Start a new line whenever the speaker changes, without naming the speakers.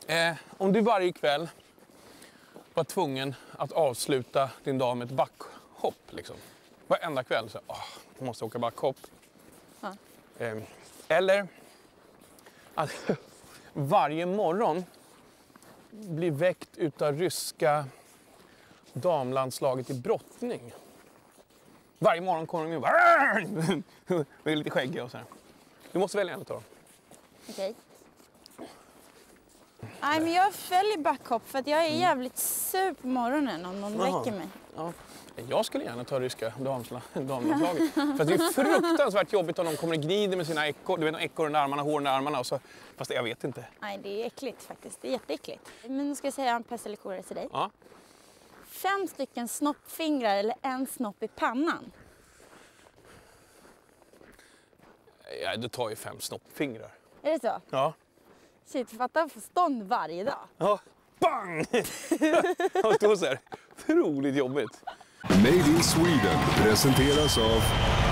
Om du varje kväll var tvungen att avsluta din dag med ett backhopp liksom. Varenda kväll så, jag måste åka backhopp.
Ja.
Eller att varje morgon bli väckt utav ryska damlandslaget i brottning. Varje morgon kommer de ju bara och är lite skäggiga och så här. Du måste välja en av dem.
Okej. Nej, men jag följer backhopp för att jag är jävligt sur på morgonen om någon väcker mig.
Ja. Jag skulle gärna ta ryska damlandslaget. För att det är fruktansvärt jobbigt om de kommer och gnider med sina ekorr. Du vet, ekorr under armarna, hår under armarna. Och så, fast jag vet inte.
Nej, det är äckligt faktiskt. Det är jätteäckligt. Men nu ska jag säga en pest eller kolera till dig.
Ja.
5 stycken snoppfingrar eller en snopp i pannan.
Ja, det tar ju 5 snoppfingrar.
Är det så?
Ja.
Shit, fatta få stånd varje dag.
Ja. Bang! Och då så här. Otroligt jobbigt.
Made in Sweden presenteras av